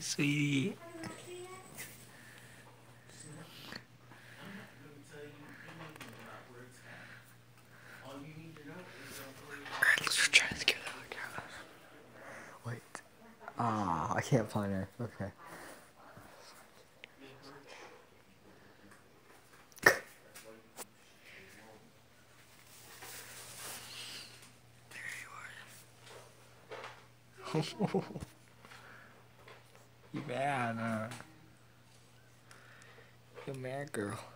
sweetie. Alright, let's try to get out of the couch. Wait. I can't find her. Okay. You mad, huh? You mad, girl.